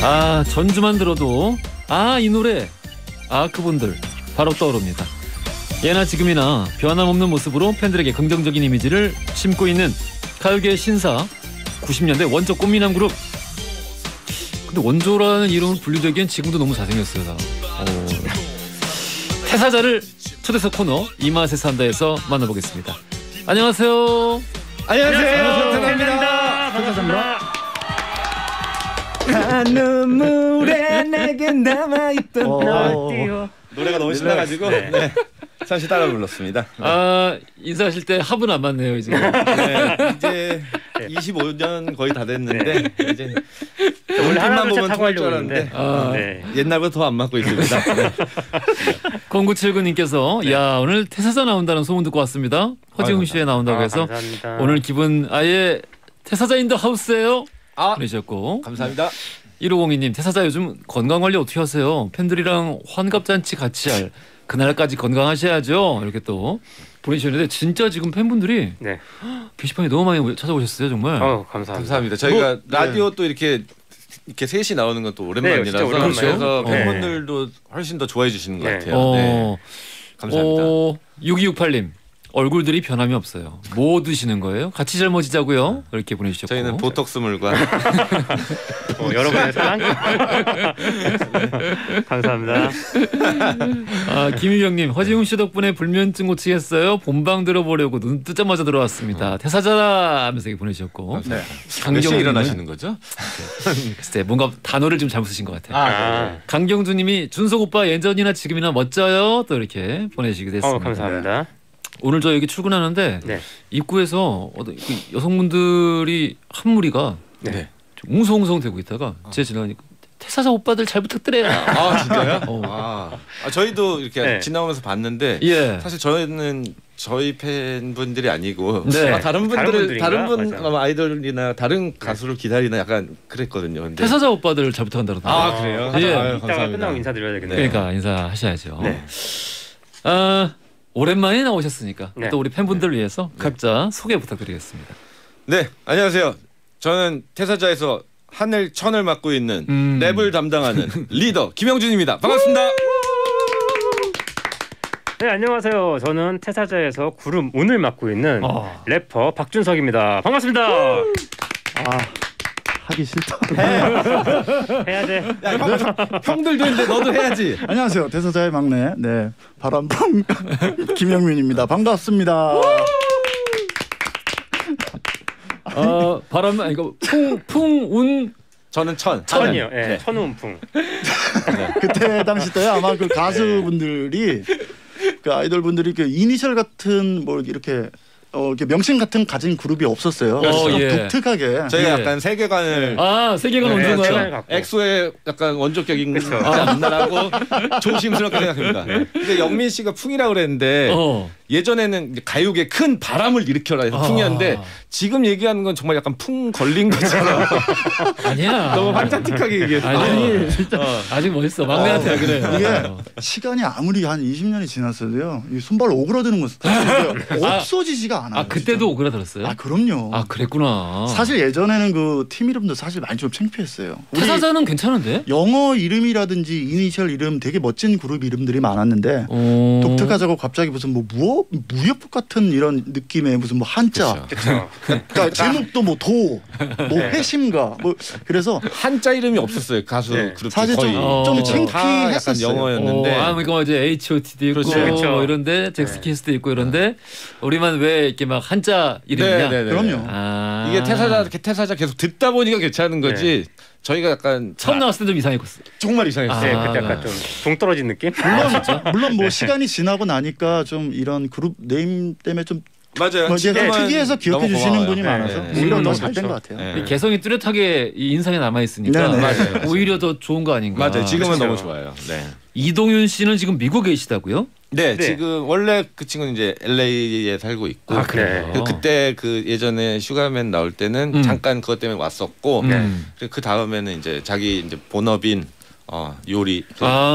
아, 전주만 들어도 이 노래, 그분들 바로 떠오릅니다. 예나 지금이나 변함없는 모습으로 팬들에게 긍정적인 이미지를 심고 있는 가요계의 신사, 90년대 원조 꽃미남 그룹. 근데 원조라는 이름은 분류되기엔 지금도 너무 잘생겼어요. 다. 태사자를 초대석 코너 이 맛에 산다에서 만나보겠습니다. 안녕하세요. 안녕하세요. 태사자입니다. 반갑습니다. 한 눈물에 내게 남아있던 널. 노래가 너무 신나가지고 잠시 따라 불렀습니다. 인사하실 때 합은 안 맞네요 이제. 이제 25년 거의 다 됐는데 이제 원래 하나 보면 타고 통할 줄 하려고 알았는데 옛날부터 더 안 맞고 있습니다. 0979님께서 야, 오늘 태사자 나온다는 소문 듣고 왔습니다. 허지웅 씨에 나온다고 해서 감사합니다. 오늘 기분 아예 태사자 인더 하우스예요. 그러셨고, 감사합니다. 1502님 태사자 요즘 건강관리 어떻게 하세요? 팬들이랑 환갑잔치 같이 할 그날까지 건강하셔야죠. 이렇게 또 보내주셨는데 진짜 지금 팬분들이 게시판에 너무 많이 찾아오셨어요 정말. 감사합니다. 저희가 라디오 또 이렇게 셋이 나오는 건 또 오랜만이라서 그래서 팬분들도 훨씬 더 좋아해 주시는 것 같아요. 감사합니다. 6268님 얼굴들이 변함이 없어요. 뭐 드시는 거예요? 같이 젊어지자고요. 이렇게 보내주셨고, 저희는 보톡스 물과 여러분의 사랑 감사합니다. 김유경님 허지웅 씨 덕분에 불면증 고치겠어요. 본방 들어보려고 눈 뜨자마자 들어왔습니다. 태사자라 하면서 이렇게 보내주셨고, 몇 시에 일어나시는 거죠? 글쎄 뭔가 단어를 좀 잘못 쓰신 것 같아요. 강경주님이 준석 오빠 예전이나 지금이나 멋져요. 또 이렇게 보내주시게 됐습니다. 감사합니다. 오늘 저 여기 출근하는데 입구에서 여성분들이 한 무리가 좀 웅성웅성 대고 있다가 제가 지나가니까 태사자 오빠들 잘 부탁드려요. 진짜요? 저희도 이렇게 지나오면서 봤는데 사실 저희는 저희 팬분들이 아니고 다른 분 아이돌이나 다른 가수를 기다리나 약간 그랬거든요. 근데 태사자 오빠들 잘 부탁한다고. 그래요? 이따가 끝나고 인사드려야 되겠네요. 그러니까 인사하셔야죠. 오랜만에 나오셨으니까 또 우리 팬분들을 위해서 각자 소개 부탁드리겠습니다. 네, 안녕하세요. 저는 태사자에서 하늘 천을 맡고 있는 랩을 담당하는 리더 김영준입니다. 반갑습니다. 네, 안녕하세요. 저는 태사자에서 그룹 운을 맡고 있는 래퍼 박준석입니다. 반갑습니다. 하기 싫다. 해야 돼. 형들도 있는데 너도 해야지. 안녕하세요. 태사자의 막내 바람풍 김영민입니다. 반갑습니다. 바람 이거 풍운 저는 천이요. 천운풍. 그때 당시 때 아마 그 가수분들이 그 아이돌분들이 그 이니셜 같은 뭐 이렇게 명칭 같은 가진 그룹이 없었어요. 독특하게 저희가 약간 세계관을 세계관 원조가요. 엑소의 약간 원조격인 않나라고 조심스럽게 생각합니다. 근데 영민 씨가 풍이라고 그랬는데 예전에는 가요계 큰 바람을 일으켜라 해서 풍이었는데 지금 얘기하는 건 정말 약간 풍 걸린 거잖아. 아니야. 너무 판타틱하게 얘기했어. 아니 진짜 아직 멋있어. 막내한테 그래요. 이게 시간이 아무리 한 20년이 지났어도요. 이 손발 오그라드는 건 없어지지가 않아요. 그때도 진짜. 오그라들었어요? 그럼요. 그랬구나. 사실 예전에는 그 팀 이름도 사실 많이 좀 창피했어요. 태사자는 괜찮은데? 영어 이름이라든지 이니셜 이름 되게 멋진 그룹 이름들이 많았는데 독특하자고 갑자기 무슨 무협 같은 이런 느낌의 무슨 한자. 그러니까 제목도 회심가 그래서 한자 이름이 없었어요. 가수 그룹 사실 거의 좀 창피했었어요. 약간 영어였는데. 그러니까 이제 H.O.T도 있고 뭐 이런데 잭스키스도 있고 이런데 우리만 왜 이렇게 막 한자 이름이냐? 그럼요. 이게 태사자 계속 듣다 보니까 괜찮은 거지. 저희가 약간 처음 나왔을 때 좀 이상했었어요. 정말 이상했어요. 그때 약간 좀 동떨어진 느낌? 물론 뭐 시간이 지나고 나니까 좀 이런 그룹 네임 때문에 좀 맞아요. 특이해서 기억해 주시는 분이 많아서 오히려 더 잘 된 것 같아요. 개성이 뚜렷하게 이 인상에 남아 있으니까 오히려 더 좋은 거 아닌가. 맞아요. 지금은 너무 좋아요. 이동윤 씨는 지금 미국에 계시다고요? 네, 지금 원래 그 친구는 이제 LA에 살고 있고 그때 그 예전에 슈가맨 나올 때는 잠깐 그것 때문에 왔었고 그 다음에는 이제 자기 이제 본업인 요리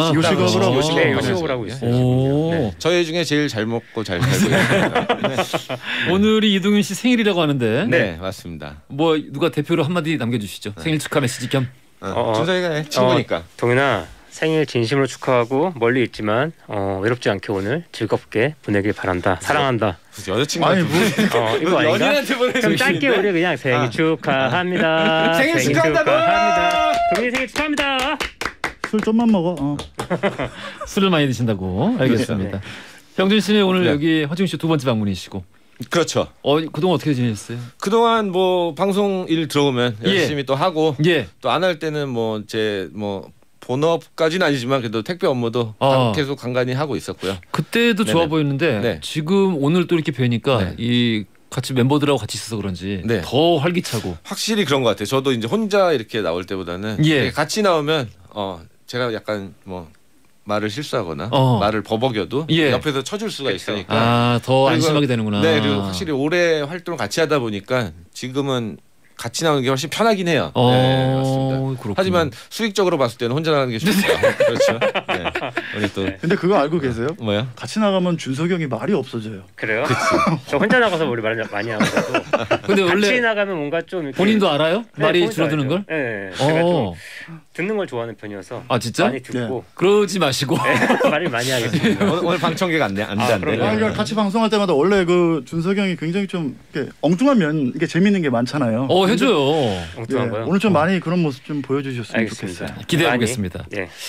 요식업을 하고 있어요. 저희 중에 제일 잘 먹고 잘 살고 있습니다. 오늘이 이동윤 씨 생일이라고 하는데 네, 맞습니다. 뭐 누가 대표로 한마디 남겨주시죠. 생일 축하 메시지 겸. 준석이가 해. 친구니까. 동윤아 생일 진심으로 축하하고 멀리 있지만 외롭지 않게 오늘 즐겁게 보내길 바란다. 사랑한다. 여자친구 아니 뭐 이거 아닌가? 연인한테 보내는 좀 짧게 우리 그냥 생일 축하합니다. 생일 축하한다. 동윤이 생일 축하합니다. 술 좀만 먹어. 술을 많이 드신다고 알겠습니다. 병준 씨는 오늘 여기 허중 씨 두 번째 방문이시고. 그렇죠. 그동안 어떻게 지내셨어요? 그동안 뭐 방송 일 들어오면 열심히 또 하고 또 안 할 때는 뭐 제 뭐 본업까지는 아니지만 그래도 택배 업무도 계속 간간히 하고 있었고요. 그때도 좋아 보였는데 지금 오늘 또 이렇게 뵈니까 이 같이 멤버들하고 같이 있어서 그런지 더 활기차고. 확실히 그런 것 같아요. 저도 이제 혼자 이렇게 나올 때보다는 같이 나오면 제가 약간 뭐 말을 실수하거나 말을 버벅여도 옆에서 쳐줄 수가 있으니까 더 안심하게 되는구나. 네, 그리고 확실히 오래 활동을 같이 하다 보니까 지금은 같이 나오는 게 훨씬 편하긴 해요. 네, 맞습니다. 그렇군요. 하지만 수익적으로 봤을 때는 혼자 나가는 게 좋죠. 그렇죠. 네. 우리 또. 근데 그거 알고 계세요? 뭐야? 같이 나가면 준석이 형이 말이 없어져요. 그래요? 저 혼자 나가서 우리 말 많이 하고. 근데 원래 같이 나가면 뭔가 좀 이렇게 본인도 알아요? 말이 줄어드는 걸? 네. 제가 좀 듣는 걸 좋아하는 편이어서. 진짜? 많이 듣고. 그러지 마시고. 말을 많이 하겠습니다. 오늘 방청객 안 돼. 그러니까 같이 방송할 때마다 원래 그 준석이 형이 굉장히 좀 이렇게 엉뚱한 면 이게 재밌는 게 많잖아요. 해줘요. 엉뚱한 거요? 오늘 좀 많이 그런 모습 좀 보여주셨으면 좋겠어요. 기대해 보겠습니다.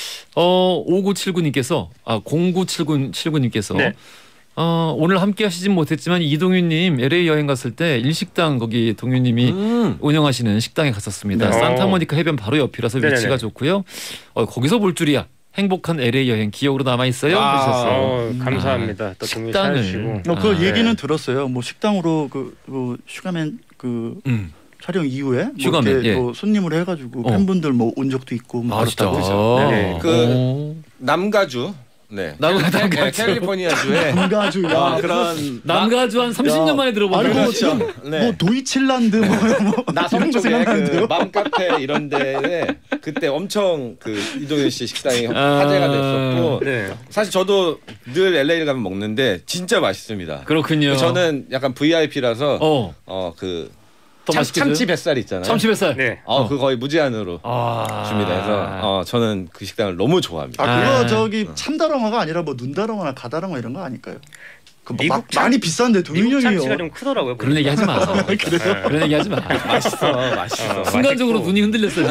5979님께서 0979님께서 오늘 함께 하시진 못했지만 이동윤님 LA 여행 갔을 때 일식당 거기 동윤님이 운영하시는 식당에 갔었습니다. 산타모니카 해변 바로 옆이라서 위치가 좋고요. 거기서 볼 줄이야. 행복한 LA 여행 기억으로 남아 있어요. 감사합니다. 또 식당을 그 얘기는 들었어요. 뭐 식당으로 그 슈가맨 촬영 이후에 슈가맨 뭐 손님으로 해가지고 팬분들 뭐 온 적도 있고 진짜. 그 남가주. 네. 캘리포니아주에 남가주. 그런 남가주 한 30년 만에 들어보는 거죠. 뭐 도이칠란드 뭐 나성 쪽에 그 맘카페 이런 데에 그때 엄청 그 이동윤 씨 식당이 화제가 됐었고 사실 저도 늘 LA를 가면 먹는데 진짜 맛있습니다. 그렇군요. 저는 약간 VIP라서 그 참치 뱃살 있잖아요. 참치 뱃살. 그 거의 무제한으로 줍니다. 그래서 저는 그 식당을 너무 좋아합니다. 그거 저기 참다랑어가 아니라 뭐 눈다랑어나 가다랑어 이런 거 아닐까요? 많이 비싼데 동윤이 형이요. 참치가 좀 크더라고요. 그런 얘기 하지 마. 그런 얘기 하지 마. 맛있어. 순간적으로 눈이 흔들렸어요.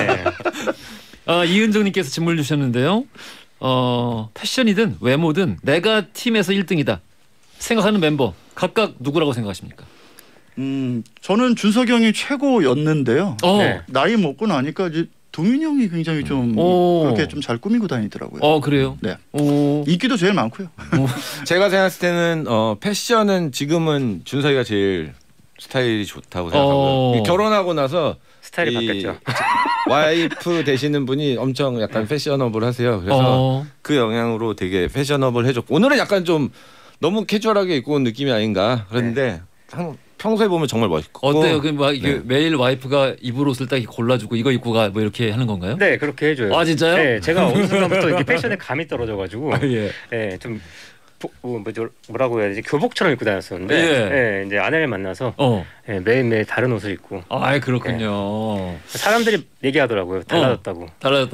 이은정님께서 질문을 주셨는데요. 패션이든 외모든 내가 팀에서 1등이다 생각하는 mem버 각각 누구라고 생각하십니까? 저는 준석이 형이 최고였는데요. 나이 먹고 나니까 이제 동윤이 형이 굉장히 좀 그렇게 좀 잘 꾸미고 다니더라고요. 그래요? 네. 인기도 제일 많고요. 제가 생각했을 때는 패션은 지금은 준석이가 제일 스타일이 좋다고 생각하고요. 결혼하고 나서 스타일이 바뀌었죠. 와이프 되시는 분이 엄청 약간 패셔너블 하세요. 그래서 그 영향으로 되게 패셔너블 해줬고 오늘은 약간 좀 너무 캐주얼하게 입고 온 느낌이 아닌가 그런데 평소에 보면 정말 멋있고. 어때요? 매일 와이프가 입을 옷을 딱 골라주고 이거 입고 가 뭐 이렇게 하는 건가요? 네, 그렇게 해줘요. 진짜요? 네, 제가 어느 순간부터 이렇게 패션에 감이 떨어져가지고 좀 뭐라고 해야 되지? 교복처럼 입고 다녔었는데 이제 아내를 만나서 매일매일 다른 옷을 입고. 그렇군요. 사람들이 얘기하더라고요. 달라졌다고.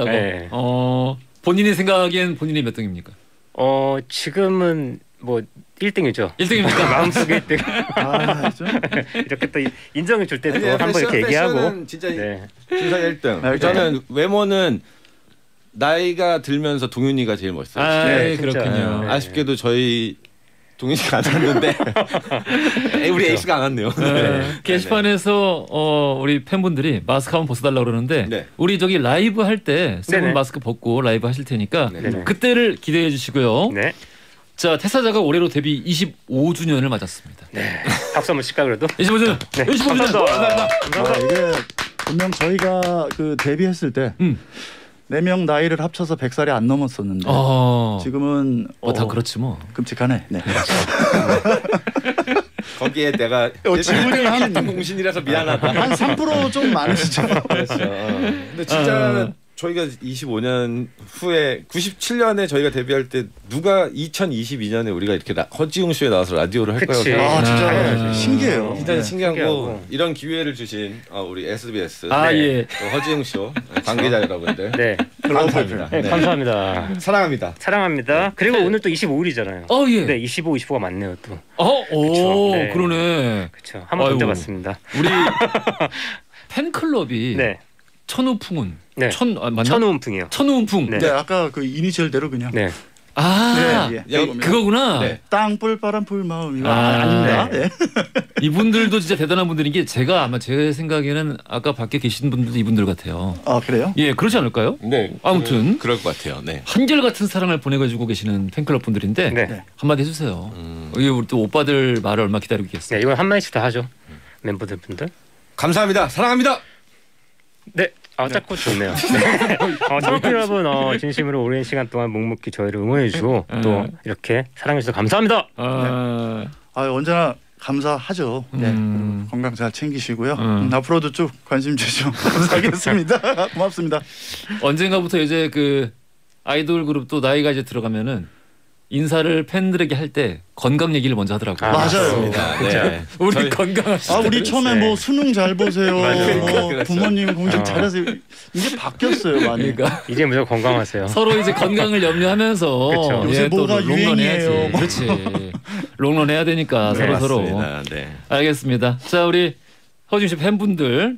본인이 생각하기엔 본인이 몇 등입니까? 지금은 뭐 1등이죠. 1등입니까? 마음속에 1등. 이렇게 또 인정해 줄 때도 한번 이렇게 얘기하고. 진짜 준석이 1등. 저는 외모는 나이가 들면서 동윤이가 제일 멋있어요. 그렇군요. 아쉽게도 저희 동윤이가 안 왔는데 우리 에이스가 안 왔네요. 게시판에서 우리 팬분들이 마스크 한번 벗어달라고 그러는데 우리 저기 라이브 할 때 세븐 마스크 벗고 라이브 하실 테니까 그때를 기대해 주시고요. 자, 태사자가 올해로 데뷔 25주년을 맞았습니다. 박수 한번 칠까 그래도? 25주년. 25주년. 감사합니다. 이게 분명 저희가 그 데뷔했을 때 4명 나이를 합쳐서 100살이 안 넘었었는데 지금은 다 그렇지 뭐. 끔찍하네. 거기에 내가 질문이 한 공신이라서 미안하다. 한 3% 좀 많으시죠. 그렇죠. 근데 진짜 저희가 25년 후에 97년에 저희가 데뷔할 때 누가 2022년에 우리가 이렇게 허지웅 쇼에 나와서 라디오를 할까요? 아 진짜 신기해요. 진짜 신기한 거 이런 기회를 주신 우리 SBS 예. 허지웅 쇼 관계자 여러분들 네. 감사합니다. 네, 감사합니다. 사랑합니다. 사랑합니다. 그리고 오늘 또 25일이잖아요. 예. 네, 25, 25가 맞네요 또. 오, 네. 그러네. 그렇죠. 한번 던져봤습니다. 우리 팬클럽이 네. 천우풍은 네. 맞나? 천우운풍이요. 천우운풍. 네, 아까 그 이니셜대로 그냥. 네. 그거구나. 네. 땅불 바람 불 마음이 아닙니다. 네. 이분들도 진짜 대단한 분들인 게 제가 아마 제 생각에는 아까 밖에 계신 분들도 이분들 같아요. 아 그래요? 예, 그렇지 않을까요? 네. 아무튼 그럴 것 같아요. 네. 한결같은 사랑을 보내가지고 계시는 팬클럽 분들인데 네. 한마디 해주세요. 이게 우리 또 오빠들 말을 얼마 기다리고 있겠어요. 네, 이건 한 마디씩 다 하죠. 멤버들 분들. 감사합니다. 사랑합니다. 네. 자꾸 좋네요. 네. 청취자 여러분 진심으로 오랜 시간 동안 묵묵히 저희를 응원해주고 또 이렇게 사랑해주셔서 감사합니다. 언제나 감사하죠. 네. 건강 잘 챙기시고요. 앞으로도 쭉 관심 주시면 감사하겠습니다. 고맙습니다. 언젠가부터 이제 그 아이돌 그룹도 나이가 이제 들어가면은 인사를 팬들에게 할 때 건강 얘기를 먼저 하더라고요. 맞아요. 네. 우리 건강하시다. 우리 처음에 뭐 수능 잘 보세요. 부모님 공식 잘하세요. 이제 바뀌었어요 많이. 그러니까 이제 무조건 건강하세요. 서로 이제 건강을 염려하면서 그쵸. 요새 뭐가 롱런 해야지. 유행이에요. 그렇지. 롱런 해야 되니까 네, 서로. 네. 알겠습니다. 자 우리 허준 씨 팬분들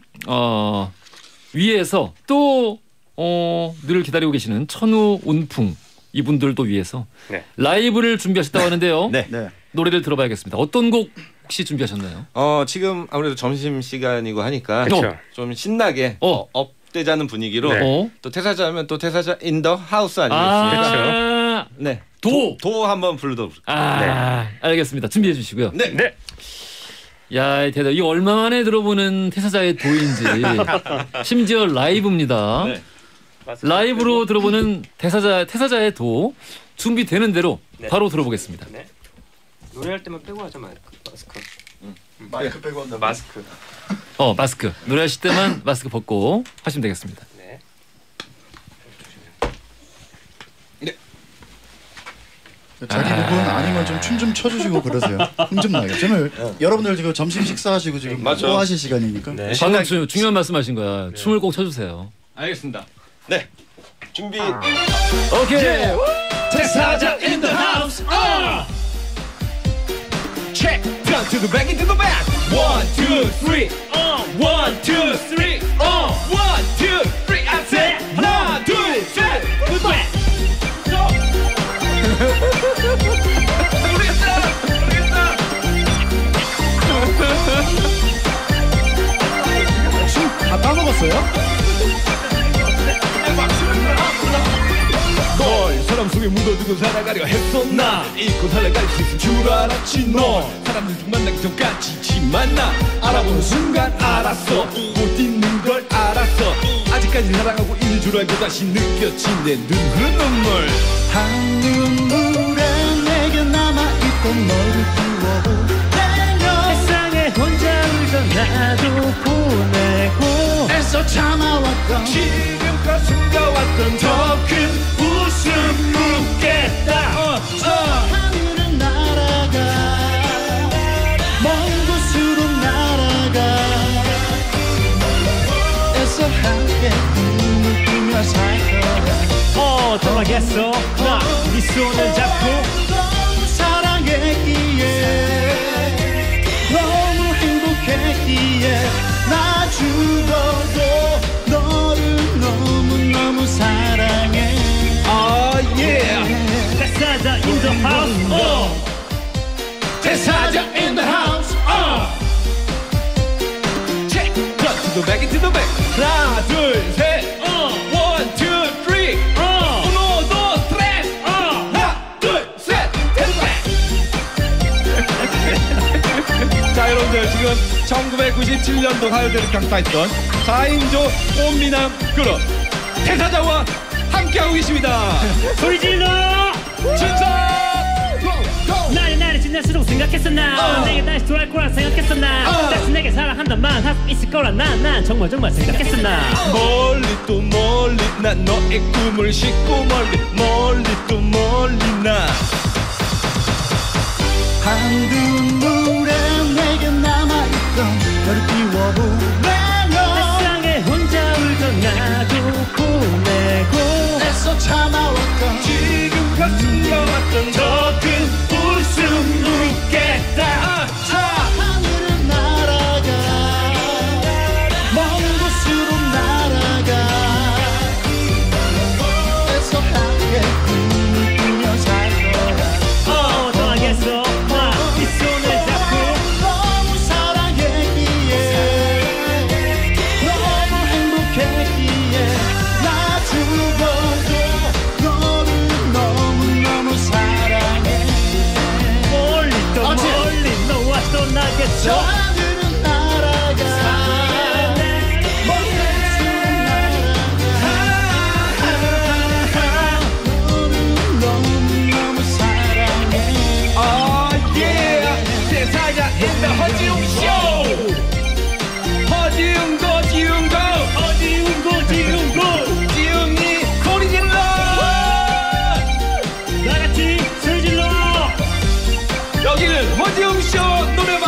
위에서 또 늘 기다리고 계시는 천우운풍. 이분들도 위해서 라이브를 준비하셨다고 하는데요. 네. 노래를 들어봐야겠습니다. 어떤 곡 혹시 준비하셨나요? 지금 아무래도 점심 시간이고 하니까 좀 신나게 업되자는 분위기로 또 퇴사자면 또 퇴사자 인 더 하우스 아니겠습니까? 네. 도 한번 불러도. 알겠습니다. 준비해 주시고요. 네. 야, 대단. 이 얼마 만에 들어보는 퇴사자의 도인지 심지어 라이브입니다. 네. 라이브로 들어보는 퇴사자의 도 준비되는 대로 바로 들어보겠습니다. 네. 노래할 때만 빼고 하자 마스크. 마이크 빼고 한다. 마스크. 마스크. 노래하실 때만 마스크 벗고 하시면 되겠습니다. 네. 자기 부분 아니면 좀 춤 좀 춰주시고 그러세요. 흥 좀 나게. 저는 여러분들 지금 점심 식사하시고 지금 뭐 하실 시간이니까. 네. 방금 중요한 말씀하신 거야. 춤을 꼭 춰주세요. 알겠습니다. 네. 준비. 오케이. 퇴사자 in the house. Check. Front to the back into the back. 1, 2, 3. 1, 2, 3. 1, 2, 3. I say 하나, 둘, 셋. 굿바이. 다 까먹었어요? 널 사람 속에 묻어두고 살아가려 했었나 잊고 살아갈 수 있을 줄 알았지 넌 사람들 중 만나기 전까지지만 나 알아보는 순간 알았어 못 잊는 걸 알았어 아직까지 사랑하고 있는 줄 알고 다시 느껴진 내 눈 흐른 눈물 한 눈물에 내게 남아있던 너를 키워보내며 세상에 혼자 울던 나도 보내고 애써 참아왔던 지금껏 숨겨왔던 더 큰 웃음 묻겠다 하늘은 날아가 먼 곳으로 날아가 애써 함께 눈을 뜨며 살 거야 돌아겠어 나 네 손을 잡고 너무 사랑했기에 너무 행복했기에 나 죽어도 너를 너무너무 사랑해 퇴사자 in the house. 퇴사자 in the house. Check. Front to the back into the back. 하나 둘 셋. 1, 2, 3. Uno, dos, tres. 하나 둘 셋. 자 여러분들 지금 1997년도 가요대를 강타했던 4인조 꽃미남 그룹 퇴사자와 함께하고 계십니다. 소리 질러. 출석! 나의 시간이 지날수록 생각했었나 내게 다시 돌아올 거라 생각했었나 다시 내게 사랑한단 말 할 수 있을 거라 난 정말 생각했었나 멀리 또 멀리 난 너의 꿈을 싣고 멀리 또 멀리 나 한두 물에 내게 남아있던 너를 띄워보내며 세상에 혼자 울던 나도 보내고 애써 참아왔던 지금 가슴 여왔던 더 큰 웃음 웃겠다 하늘을 날아가 먼 곳으로 날아가 애써 함께 꿈을 꾸며 살 거야 떠나겠어 네 손을 잡고 너무 사랑했기에 너무 행복했기에 나 죽어도 너를 너무너무 사랑해 멀리 또 멀리 너와 떠나겠어 저 하늘은 날아가 먼 곳으로 날아가 너를 너무너무 사랑해 세상에 있다 허지웅쇼 허지웅고 지웅이 소리 질러 나같이 소리 질러 여기는 허지웅쇼 노래방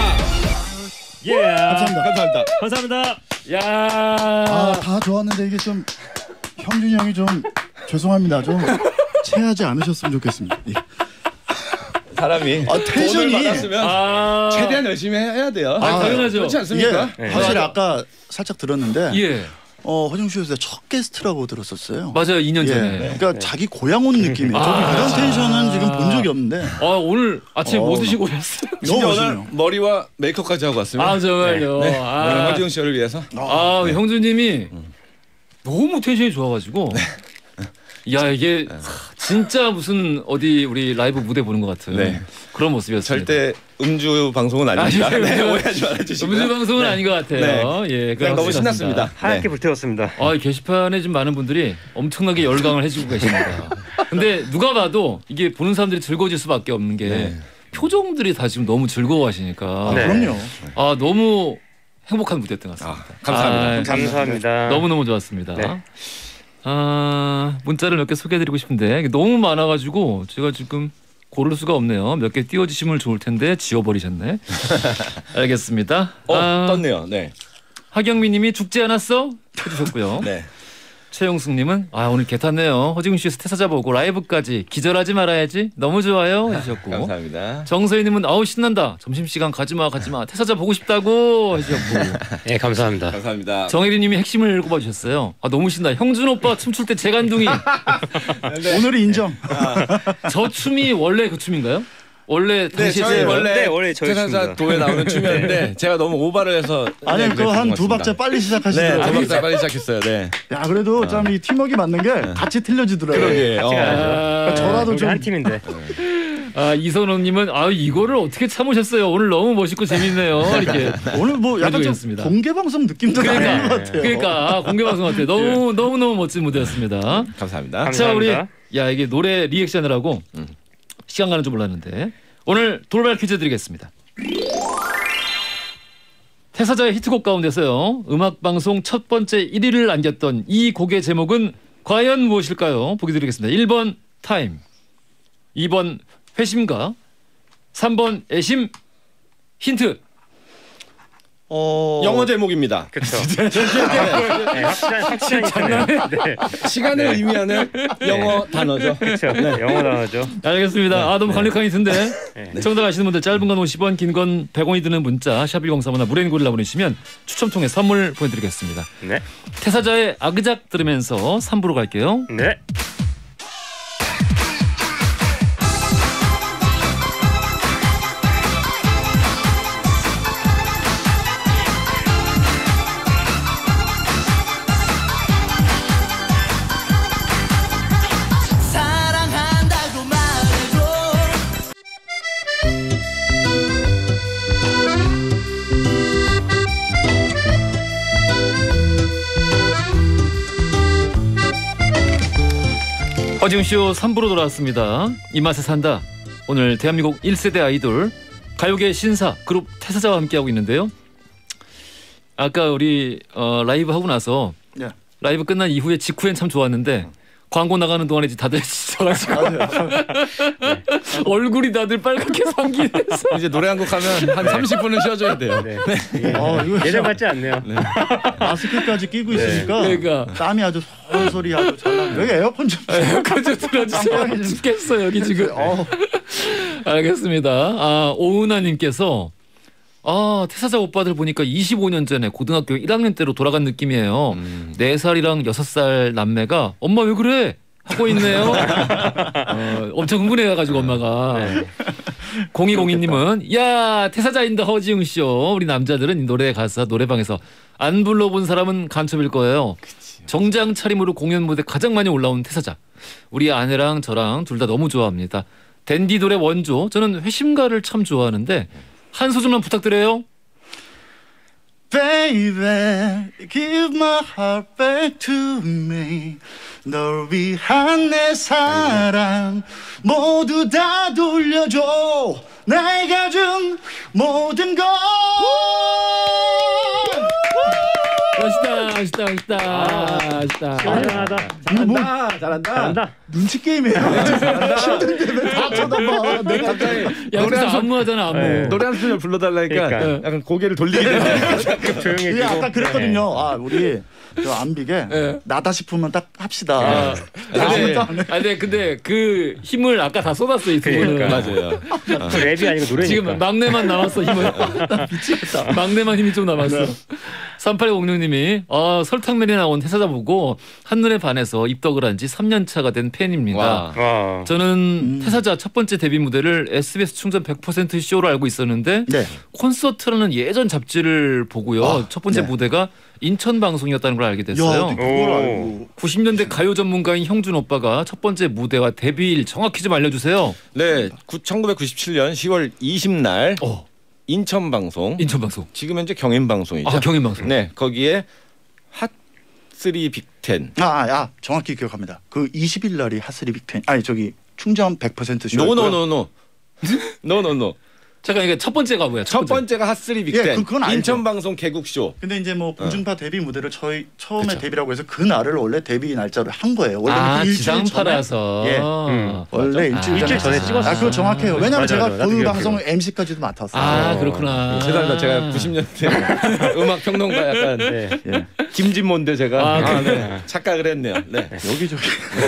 감사합니다 감사합니다 야. 다 좋았는데 이게 좀 형준이 형이 좀 죄송합니다. 좀 체하지 않으셨으면 좋겠습니다. 예. 사람이 텐션이 돈을 받았으면 최대한 열심히 해야 돼요. 당연하죠. 그렇지 않습니까? 예, 사실 아까 살짝 들었는데 예. 허정쇼에서 첫 게스트라고 들었었어요. 맞아요. 2년 예, 전에. 그러니까 자기 고향 온 느낌이에요. 저도 이런 텐션은 지금 본 적이 없는데. 오늘 아침 뭐 드시고 오셨어요? 너무 오늘 멋있네요. 머리와 메이크업까지 하고 왔습니다. 정말요. 오늘 허지웅 씨를 위해서. 형주님이 너무 텐션이 좋아가지고. 야 이게 진짜 무슨 어디 우리 라이브 무대 보는 것 같은 네. 그런 모습이었습니다. 절대 음주 방송은 아닙니다. 네, 오해하지 말아주시고요. 음주 방송은 아닌 것 같아요. 네. 예, 그냥 너무 신났습니다. 하얗게 불태웠습니다. 게시판에 지금 많은 분들이 엄청나게 열광을 해주고 계십니다. 근데 누가 봐도 이게 보는 사람들이 즐거워질 수밖에 없는 게 표정들이 다 지금 너무 즐거워하시니까. 그럼요. 너무 행복한 무대였던 것 같습니다. 감사합니다. 감사합니다. 너무너무 좋았습니다. 네. 문자를 몇 개 소개해드리고 싶은데 너무 많아가지고 제가 지금 고를 수가 없네요. 몇 개 띄워주시면 좋을 텐데 지워버리셨네. 알겠습니다. 떴네요. 네. 하경미님이 죽지 않았어? 해주셨고요. 네. 최용숙님은 오늘 개 탔네요. 허지웅 씨 태사자 보고 라이브까지 기절하지 말아야지 너무 좋아요 해주셨고. 감사합니다. 정서희님은 신난다. 점심시간 가지마 태사자 보고 싶다고 해주셨고. 네 감사합니다. 감사합니다. 정혜리님이 핵심을 꼽아주셨어요. 너무 신나. 형준 오빠 춤출 때 재간둥이. 네. 오늘은 인정. 저 춤이 원래 그 춤인가요? 원래 당시에 저희 원래 저희 태사자 도에 나오는 춤이었는데 제가 너무 오바를 해서 아니 그거 한 두 박자 빨리 시작하시더라고요. 네, 두 박자 빨리 시작했어요. 네. 야 그래도 참 이 팀워크 맞는 게 같이 틀려지더라고요. 그러게. 저라도 우리 좀 한 팀인데. 이선호님은 이거를 어떻게 참으셨어요? 오늘 너무 멋있고 재밌네요. 이렇게 오늘 뭐 약간 좀 해주겠습니다. 공개 방송 느낌도 나는 것 같아요. 그러니까 공개 방송 같아요. 너무 멋진 무대였습니다. 감사합니다. 자 우리 이게 노래 리액션을 하고 시간 가는 줄 몰랐는데 오늘 돌발 퀴즈 드리겠습니다. 태사자의 히트곡 가운데서요. 음악방송 첫 번째 1위를 안겼던 이 곡의 제목은 과연 무엇일까요? 보기 드리겠습니다. 1번 타임, 2번 회심가, 3번 애심. 힌트. 영어 제목입니다. 그렇죠. 확실한 장난해. 시간을 의미하는 영어 단어죠. 그렇죠. 영어 단어죠. 알겠습니다. 너무 강력한 힌트인데 정답 아시는 분들 짧은 건 50원, 긴 건 100원이 드는 문자 샵1035나 무레인고릴라 보내시면 추첨 통해 선물 보내드리겠습니다. 네. 태사자의 아그작 들으면서 3부로 갈게요. 네. 허지웅쇼 3부로 돌아왔습니다. 이 맛에 산다. 오늘 대한민국 1세대 아이돌 가요계 신사 그룹 태사자와 함께하고 있는데요. 아까 우리 라이브 하고 나서 네. 라이브 끝난 이후에 직후엔 참 좋았는데 광고 나가는 동안에 다들 지쳐가지고 얼굴이 다들 빨갛게 상기해서 이제 노래 한 곡 하면 한 30분은 쉬어줘야 돼요. 네. 예전 같지 않네요. 네. 마스크까지 끼고 있으니까 그러니까. 땀이 아주 솔솔이 아주 잘 나요. 여기 에어컨 좀 틀어주세요. 죽겠어 여기 지금. 알겠습니다. 오은하님께서 태사자 오빠들 보니까 25년 전에 고등학교 1학년 때로 돌아간 느낌이에요. 4살이랑 6살 남매가 엄마 왜 그래? 하고 있네요. 엄청 흥분해가지고 엄마가. 0202님은 야 태사자인다 허지웅쇼. 우리 남자들은 이 노래 가사 노래방에서 안 불러본 사람은 간첩일 거예요. 정장 차림으로 공연 무대 가장 많이 올라온 태사자. 우리 아내랑 저랑 둘 다 너무 좋아합니다. 댄디 노래 원조. 저는 회심가를 참 좋아하는데 한 소절만 부탁드려요. Baby, give my heart back to me. 널 위한 내 사랑 모두 다 돌려줘. 내가 준 모든 것. 멋있다. 시원하다. 잘한다. 눈치 게임이에요. 힘든데 왜 다 쳐다봐. 내가 노래 안무하잖아 안무. 네. 노래 한 소절 불러달라니까 그러니까. 약간 고개를 돌리게 되네. 조용해지고. 아까 그랬거든요. 우리 저 안비게 나다 싶으면 딱 합시다. 근데 그 힘을 아까 다 쏟았어 이 두 분은. 맞아요. 그 랩이 아니고 노래니까. 지금 막내만 남았어 힘을. 미치겠다. 막내만 힘이 좀 남았어. 3806님이 설탕면에 나온 태사자 보고 한눈에 반해서 입덕을 한 지 3년 차가 된 팬입니다. 와. 저는 태사자 첫 번째 데뷔 무대를 SBS 충전 100% 쇼로 알고 있었는데 콘서트라는 예전 잡지를 보고요. 첫 번째 무대가 인천 방송이었다는 걸 알게 됐어요. 그걸 알고. 90년대 가요 전문가인 형준 오빠가 첫 번째 무대와 데뷔일 정확히 좀 알려주세요. 네, 1997년 10월 20날 인천 방송. 지금 현재 경인 방송이죠. 경인 방송. 네, 거기에 핫3 빅10. 정확히 기억합니다. 그 20일 날이 핫3 빅10. 아니 저기 충전 100% 쇼. 노노노노. 잠깐 이게 첫 번째가 뭐야? 첫 번째가 핫3 빅10. 그건 알죠. 인천 방송 개국쇼. 근데 이제 뭐 봉준파 데뷔 무대를 처음에 데뷔라고 해서 그 날을 원래 데뷔 날짜로 한 거예요. 원래 그 일주일 지상파라서. 원래 일주일 전에 찍었어요. 그거 정확해요. 왜냐면 맞아, 제가 맞아. 그 나도 방송을 MC까지도 맡았어요. 그렇구나. 죄송합니다. 제가 90년대 음악 평론가 약간 김진모인데 제가 착각을 했네요. 네. 여기저기.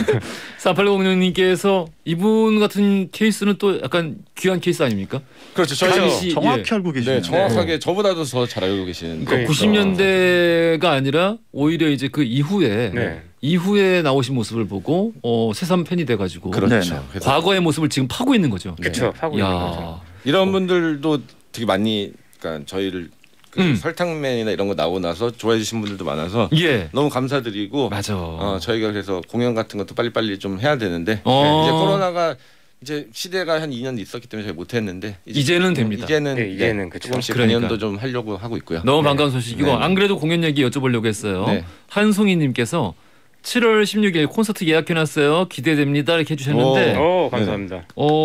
4806님께서 이분 같은 케이스는 또 약간 귀한 케이스 아닙니까? 그렇죠. 정확히 알고 계시네요. 네, 정확하게 저보다도 더 잘 알고 계시는. 그러니까 90년대가 아니라 오히려 이제 그 이후에 나오신 모습을 보고 새삼 팬이 돼가지고 그렇죠. 과거의 모습을 지금 파고 있는 거죠. 그렇죠. 파고 있는 거죠. 이런 분들도 되게 많이 그러니까 저희를 설탕맨이나 이런 거 나오고 나서 좋아해 주신 분들도 많아서 너무 감사드리고 맞아. 저희가 그래서 공연 같은 것도 빨리빨리 좀 해야 되는데 이제 코로나가 이제 시대가 한 2년 있었기 때문에 저희 못했는데 이제는 됩니다. 이제는 조금씩 공연도 좀 하려고 하고 있고요. 너무 반가운 소식이고 안 그래도 공연 얘기 여쭤보려고 했어요. 한송이님께서 7월 16일 콘서트 예약해놨어요. 기대됩니다 이렇게 해주셨는데 감사합니다.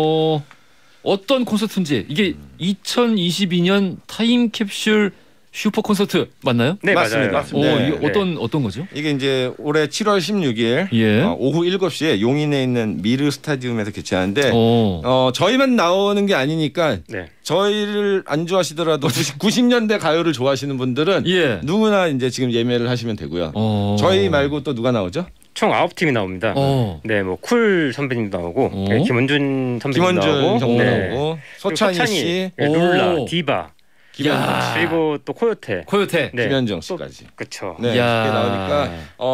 어떤 콘서트인지 이게 2022년 타임캡슐 슈퍼 콘서트 맞나요? 네, 맞습니다. 맞아요. 이게 어떤 거죠? 이게 이제 올해 7월 16일 오후 7시에 용인에 있는 미르 스타디움에서 개최하는데 저희만 나오는 게 아니니까 저희를 안 좋아하시더라도 90년대 가요를 좋아하시는 분들은 누구나 이제 지금 예매를 하시면 되고요. 저희 말고 또 누가 나오죠? 총 9팀이 나옵니다. 네, 뭐 쿨 선배님도 나오고 김원준 선배님도 나오고 소찬희 씨, 룰라, 디바. 그리고 또 코요테, 김현정 씨까지. 그렇죠. 네, 그게 나오니까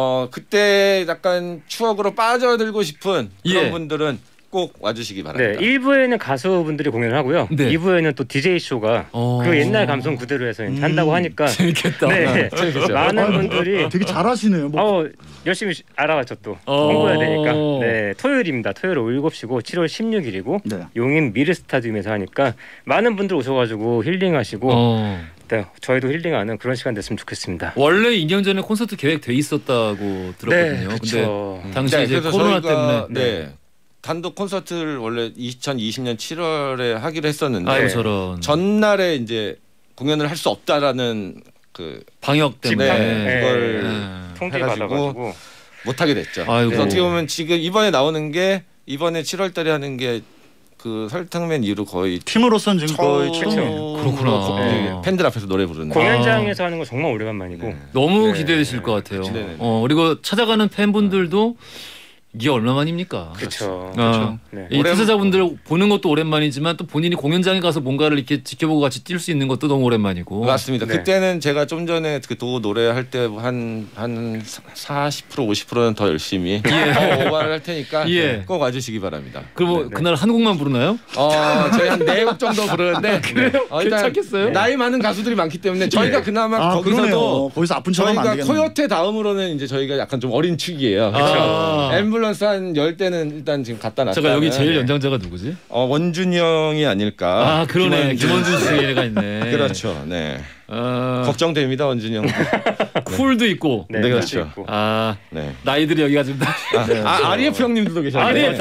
그때 약간 추억으로 빠져들고 싶은 그런 분들은 꼭 와주시기 바랍니다. 네, 1부에는 가수분들이 공연을 하고요. 2부에는 또 DJ 쇼가 그 옛날 감성 그대로 해서 한다고 하니까 재밌겠다. 네, 많은 분들이 되게 잘하시네요. 열심히 알아봤죠 또. 홍보해야 되니까. 네, 토요일입니다. 토요일 오후 7시고 7월 16일이고 용인 미르 스타디움에서 하니까 많은 분들 오셔가지고 힐링하시고 저희도 힐링하는 그런 시간 됐으면 좋겠습니다. 원래 2년 전에 콘서트 계획돼 있었다고 들었거든요. 근데 당시 이제 코로나 때문에 단독 콘서트를 원래 2020년 7월에 하기로 했었는데 아유, 저런. 전날에 이제 공연을 할 수 없다라는 그 방역 때문에 그걸 통지 해가지고 받아가지고 못 하게 됐죠. 아이고. 그래서 어떻게 보면 지금 이번에 나오는 게 이번에 7월달에 하는 게 그 설탕맨 이후로 거의 팀으로서는 지금 거의 그렇구나. 팬들 앞에서 노래 부르는 공연장에서 하는 거 정말 오래간만이고 너무 기대되실 것 같아요. 그리고 찾아가는 팬분들도 이게 얼마만입니까? 그렇죠. 이 투자자분들 보는 것도 오랜만이지만 또 본인이 공연장에 가서 뭔가를 이렇게 지켜보고 같이 뛸 수 있는 것도 너무 오랜만이고. 맞습니다. 그때는 제가 좀 전에 그 도 노래할 때 한 40% 50%는 더 열심히 오버를 할 테니까 꼭 와주시기 바랍니다. 그럼 그날 한 곡만 부르나요? 저희 한 4곡 정도 부르는데 그래요? 괜찮겠어요? 나이 많은 가수들이 많기 때문에 저희가 그나마 거기서 아픈 척하면 안 저희가 코요테 다음으로는 이제 저희가 약간 좀 어린 축이에요. 앰뷸런스 한 10대는 일단 지금 갖다 놨다. 제가 여기 제일 연장자가 누구지? 원준이 형이 아닐까. 그러네. 김원준 씨가 있네. 그렇죠. 네. 걱정됩니다, 원준이 형. 쿨도 있고. 네, 그렇죠. 나이들이 여기가 좀 RF 형님들도 계셨네.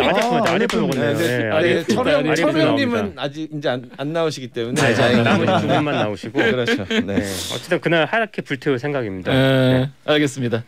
RF 형님은 아직 이제 안 나오시기 때문에 나머지 두 분만 나오시고. 그렇죠. 네. 어쨌든 그날 하얗게 불태울 생각입니다. 알겠습니다.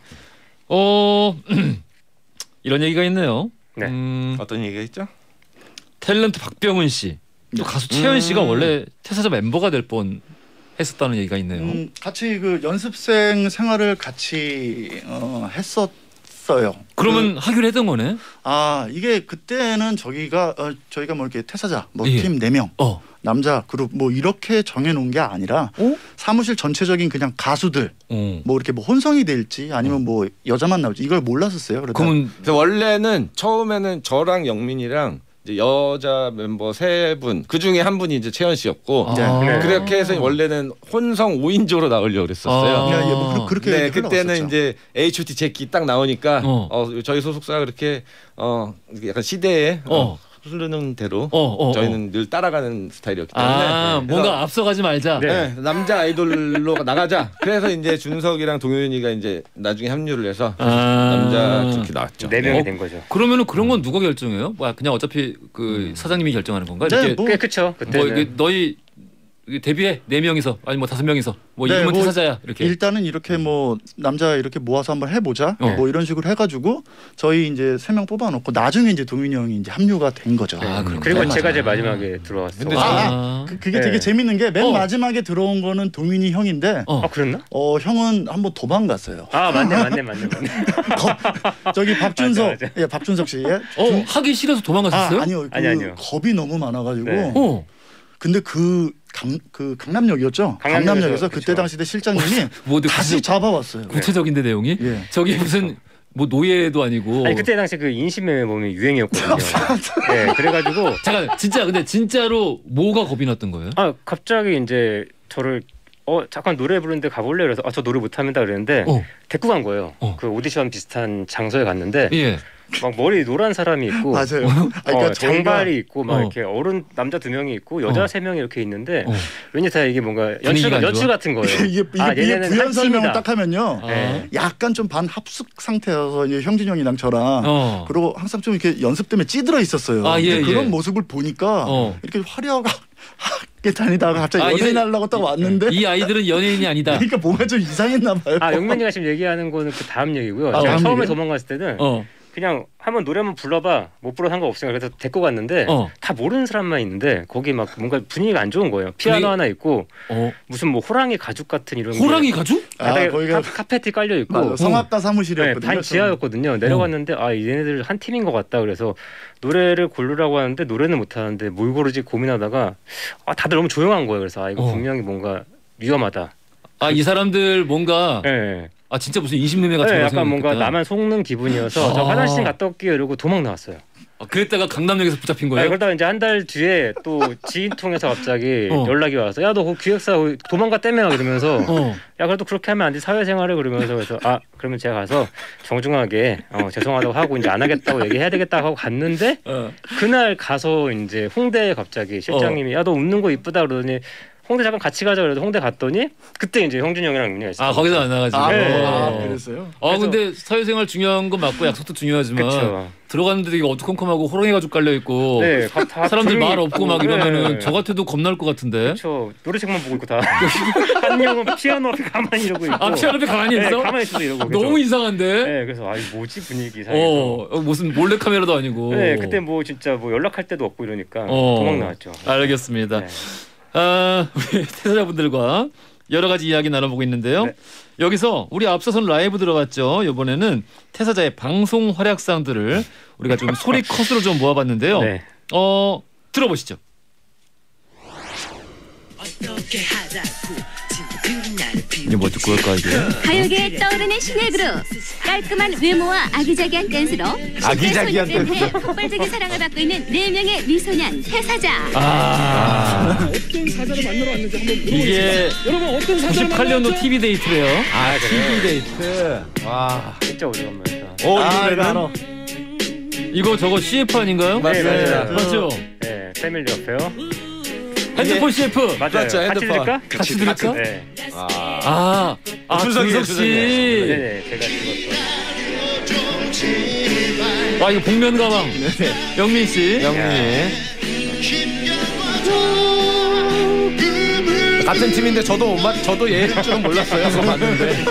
이런 얘기가 있네요. 어떤 얘기가 있죠? 탤런트 박병훈 씨, 또 가수 채연 씨가 원래 태사자 멤버가 될 뻔 했었다는 얘기가 있네요. 같이 그 연습생 생활을 같이 했었어요. 그러면 하기로 했던 거네? 이게 그때는 저희가 뭐 이렇게 태사자 팀 4명 남자 그룹 뭐 이렇게 정해놓은 게 아니라 사무실 전체적인 그냥 가수들 뭐 이렇게 뭐 혼성이 될지 아니면 뭐 여자만 나올지 이걸 몰랐었어요. 그래서 원래는 처음에는 저랑 영민이랑 이제 여자 멤버 3분 그 중에 한 분이 이제 채연 씨였고 그렇게 해서 원래는 혼성 5인조로 나오려고 그랬었어요. 그렇게 그때는 이제 H.O.T 제키 딱 나오니까 저희 소속사가 그렇게 약간 시대에 흐르는 대로 저희는 늘 따라가는 스타일이었기 때문에 뭔가 앞서가지 말자. 남자 아이돌로 나가자. 그래서 이제 준석이랑 동현이가 이제 나중에 합류를 해서 남자 그렇게 나왔죠. 4명이 된 거죠. 그러면은 그런 건 누가 결정해요? 그냥 어차피 그 사장님이 결정하는 건가? 꽤 그렇죠. 그때 너희 데뷔해 4명이서 아니 뭐 5명이서 뭐 이름은 태사자야 이렇게 일단은 이렇게 뭐 남자 이렇게 모아서 한번 해보자 뭐 이런 식으로 해가지고 저희 이제 3명 뽑아놓고 나중에 이제 동윤이 형이 이제 합류가 된 거죠. 그리고 제가 제일 마지막에 들어왔어요. 그게 되게 재밌는 게 맨 마지막에 들어온 거는 동윤이 형인데 그랬나? 형은 한번 도망갔어요. 맞네. 저기 박준석 박준석 씨 하기 싫어서 도망갔었어요? 아니요. 겁이 너무 많아가지고 근데 그 강남역이었죠. 강남역에서 그때 당시 때 실장님이 다시 잡아왔어요. 구체적인데 내용이 저기 무슨 뭐 노예도 아니고. 그때 당시 그 인신매매 범이 유행이었거든요. 그래가지고 잠깐 근데 진짜로 뭐가 겁이 났던 거예요? 갑자기 이제 저를 잠깐 노래 부르는데 가볼래 그래서 저 노래 못합니다 그랬는데 데리고 간 거예요. 그 오디션 비슷한 장소에 갔는데 막 머리 노란 사람이 있고 맞아요. 장발이 있고 막 이렇게 어른 남자 2명이 있고 여자 3명이 이렇게 있는데 왠지 다 이게 뭔가 연출 같은 거예요. 이게 부연 설명을 딱 하면요. 약간 좀 반 합숙 상태여서 이제 형진 형이랑 저랑 그리고 항상 좀 이렇게 연습 때문에 찌들어 있었어요. 그런 모습을 보니까 이렇게 화려하게 다니다가 갑자기 연예인 하려고 딱 왔는데 이 아이들은 연예인이 아니다. 그러니까 뭔가 좀 이상했나 봐요. 영민이가 지금 얘기하는 거는 그 다음 얘기고요. 제가 처음에 도망갔을 때는 그냥 한번 노래 한번 불러봐 못 불러 상관없으니까 그래서 데리고 갔는데 다 모르는 사람만 있는데 거기 막 뭔가 분위기가 안 좋은 거예요. 피아노 하나 있고 무슨 뭐 호랑이 가죽 같은 이런 호랑이 가죽? 거기가 카페트 깔려 있고 성악가 사무실이었거든요. 반 지하였거든요. 내려갔는데 얘네들 한 팀인 것 같다. 그래서 노래를 고르라고 하는데 노래는 못 하는데 뭘 고르지 고민하다가 다들 너무 조용한 거예요. 그래서 이거 분명히 뭔가 위험하다. 이 사람들 뭔가 진짜 무슨 인신매매 같은 거 약간 뭔가 나만 속는 기분이어서 저 화장실 갔다 올게요 이러고 도망 나왔어요. 그랬다가 강남역에서 붙잡힌 거예요? 그러다가 이제 한 달 뒤에 또 지인 통해서 갑자기 연락이 와서 야 너 그 기획사 도망갔다며 이러면서 야 그래도 그렇게 하면 안 돼 사회생활을 그러면서 그래서 그러면 제가 가서 정중하게 죄송하다고 하고 이제 안 하겠다고 얘기해야 되겠다고 하고 갔는데 그날 가서 이제 홍대에 갑자기 실장님이 야 너 웃는 거 이쁘다 그러더니 홍대 잠깐 같이 가자 그래도 홍대 갔더니 그때 이제 형준이 형이랑 윤희가 있어요. 아 거기서 만나가지고. 네. 그랬어요? 근데 사회생활 중요한 건 맞고 약속도 중요하지만 그쵸. 들어갔는데 되게 어두컴컴하고 호랑이가 쭉 깔려 있고 네, 다 사람들 말 없고 막 이러면은 네. 저 같아도 겁날 것 같은데. 그렇죠. 노래책만 보고 있고 다. 한 형은 피아노 앞에 가만히 이러고 있고. 아 피아노 앞에 가만히 있어? 네, 가만히 있어도 이러고. 너무 이상한데. 네, 그래서 뭐지 분위기 사이에서. 무슨 몰래 카메라도 아니고. 네, 그때 뭐 진짜 뭐 연락할 때도 없고 이러니까 도망 나왔죠. 알겠습니다. 네. 우리 퇴사자분들과 여러 가지 이야기 나눠보고 있는데요. 네. 여기서 우리 앞서선 라이브 들어갔죠. 이번에는 퇴사자의 방송 활약상들을 우리가 좀 소리 컷으로 좀 모아봤는데요. 네. 들어보시죠. 이게 뭐 듣고 올까 이게? 가요계에 떠오르는 신의 그룹 깔끔한 외모와 아기자기한 댄스로 아기자기한 댄스에 폭발적인 사랑을 받고 있는 4명의 미소년 퇴사자. 어떤 사자를 만나러 왔는지 한번 이게 여러분 어떤 사자를 98년도 TV 데이트래요. TV 데이트. 와. 진짜 오래간만이다. 이거 이거 저거 CF 아닌가요? 맞습니다. 맞죠? 네, 패밀리 어페어. 핸드폰 CF. 맞아요. 그렇죠, 같이 핸드폰. 들을까? 같이 들을까? 네. 준석이에요, 준석 씨. 네, 제가 찍었던. 이거 복면가왕. 영민 씨. 영민이. 같은 팀인데 저도 얘일 줄은 몰랐어요. 그거 봤는데.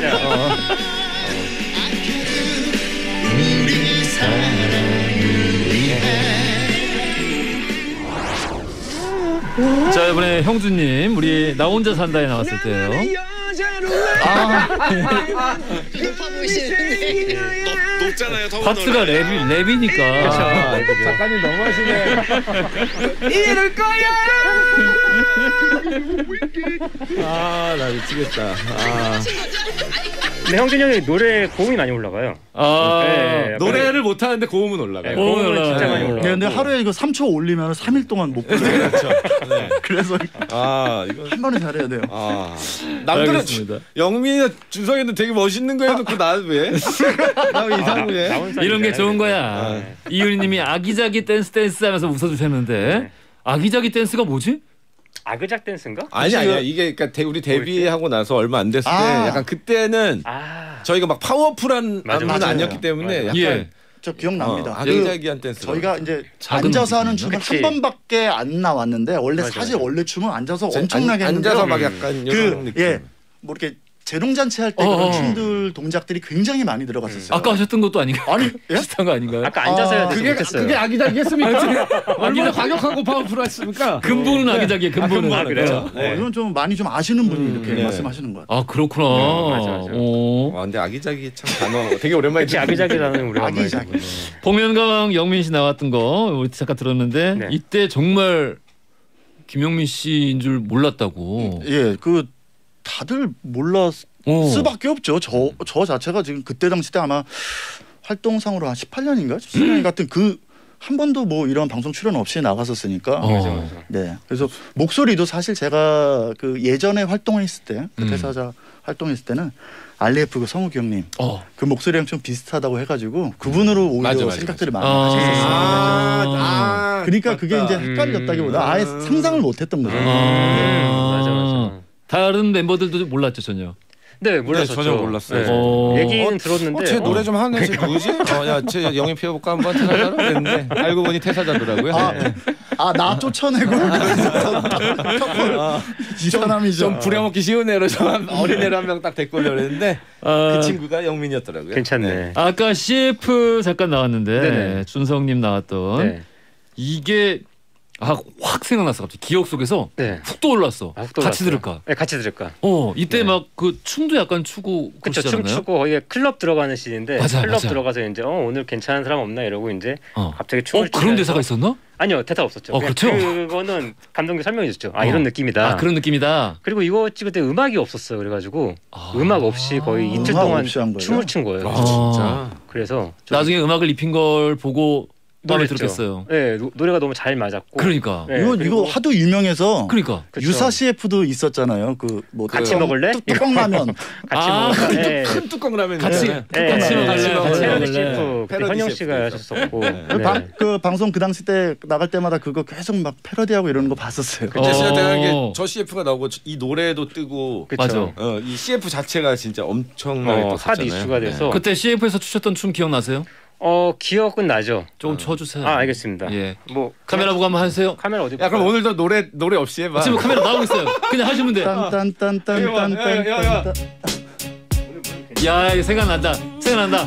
자 이번에 형주님 우리 나 혼자 산다에 나왔을 때요. 높잖아요. 파트가 랩이니까. 작가님 너무하시네. 이럴 거야. 나 미치겠다. 근데 형준이 형이 노래 고음이 많이 올라가요. 네, 노래를 못 하는데 고음은 올라가요. 고음은 진짜 많이 올라가요. 네, 근데 하루에 이거 3초 올리면 3일 동안 못 불러요. 그렇죠. 네. 그래서 이거 한 번에 잘해야 돼요. 남들은 알겠습니다. 영민이나 준석이는 되게 멋있는 거 해놓고 나 왜? 나 왜 이상해? 이런 게 좋은 거야. 이윤희님이 아기자기 댄스 하면서 웃어주셨는데 아기자기 댄스가 뭐지? 아그작 댄스인가? 아니야. 이게 그러니까 우리 데뷔하고 나서 얼마 안 됐을 때 약간 그때는 저희가 막 파워풀한 안무는 아니었기 때문에 약간 저 기억납니다. 아기자기한 댄스. 저희가 이제 앉아서 하는 춤은 그치. 한 번밖에 안 나왔는데 원래 맞아, 사실 맞아. 원래 춤은 앉아서 엄청나게 했는데 앉아서 막 약간 이런 느낌. 뭐 이렇게 재롱잔치 할 때 그런 춤들 동작들이 굉장히 많이 들어갔었어요. 아까 하셨던 것도 아닌가요? 아니 예? 비슷한 거 아닌가요? 아까 앉아서 해야 돼서 못했어요. 그게 아기자기했습니까? 얼마나 과격하고 파워풀했습니까? 근본은 아기자기해. 근본은. 그래요? 이건 좀 많이 좀 아시는 분이 이렇게 말씀하시는 것 같아요. 그렇구나. 맞아. 근데 아기자기 참 단어 되게 오랜만에 그치, 아기자기라는 오랜만에. 아기자기. 복면가왕 영민 씨 나왔던 거 우리 잠깐 들었는데 네. 이때 정말 김영민 씨인 줄 몰랐다고. 예, 그 다들 몰랐 수밖에 없죠. 저 자체가 지금 그때 당시 때 아마 활동상으로 한 18년인가 17년 같은 그 한 번도 뭐 이런 방송 출연 없이 나갔었으니까. 맞아. 네. 그래서 목소리도 사실 제가 그 예전에 활동했을 때, 그 퇴사자 활동했을 때는 RF 그 성욱이 형님 그 목소리랑 좀 비슷하다고 해가지고 그분으로 오히려 생각들을 많이 하셨었어요. 그러니까 그게 이제 헷갈렸다기보다 아예 상상을 못했던 거죠. 맞아. 다른 멤버들도 몰랐죠 전혀. 네, 몰랐었죠. 전혀 몰랐어요. 얘기는 들었는데 쟤 노래 좀 하는 쟤 누구지? 쟤 영입 피워볼까 한번 퇴사자로 그랬는데 알고 보니 퇴사자더라고요. 나 쫓아내고 이 사람이죠. 좀 부려먹기 쉬운 애로 좀 어린애로 한 명 딱 데리고 오려고 했는데 그 친구가 영민이었더라고요. 괜찮네. 아까 CF 잠깐 나왔는데 네네. 준성님 나왔던 네. 이게 확 생각났어. 갑자기 기억 속에서 훅 떠올랐어. 같이 들을까? 네, 같이 들을까? 이때 막 그 춤도 약간 추고 그쵸, 그러시잖아요. 춤추고 거기에 클럽 들어가는 씬인데 클럽 맞아. 들어가서 이제 오늘 괜찮은 사람 없나 이러고 이제 갑자기 춤을 그런 대사가 있었나? 아니요, 대사 없었죠. 그렇죠. 그거는 감독님 설명해 줬죠. 이런 느낌이다. 그런 느낌이다. 그리고 이거 찍을 때 음악이 없었어요. 그래가지고 음악 없이 거의 이틀 동안 춤을 춘 거예요. 진짜. 그래서 나중에 음악을 입힌 걸 보고 마음에 들었겠어요. 네, 노래가 너무 잘 맞았고. 그러니까. 네, 이거 하도 유명해서. 그러니까. 유사 CF도 있었잖아요. 그 뭐 같이 먹을래? 뚜껑 라면. 같이 먹을까? 네. 큰 뚜껑 라면. 같이 먹을래? 패러디 CF 그때 현영 씨가 하셨었고. 그 방송 그 당시 때 나갈 때마다 그거 계속 막 패러디하고 이러는 거 봤었어요. 그때 진짜 대단한 게 저 CF가 나오고 이 노래도 뜨고. 맞아. 이 CF 자체가 진짜 엄청나게 또 핫 이슈가 돼서. 그때 CF에서 추셨던 춤 기억나세요? 기억은 나죠. 조금 쳐주세요. 알겠습니다. 예. 뭐 카메라 보고 한번 하세요. 카메라 어디? 야 그럼 오늘도 노래 없이 해봐. 지금 카메라 나오고 있어요. 그냥 하시면 돼. 딴딴딴딴딴딴. 야, 생각난다. 생각난다.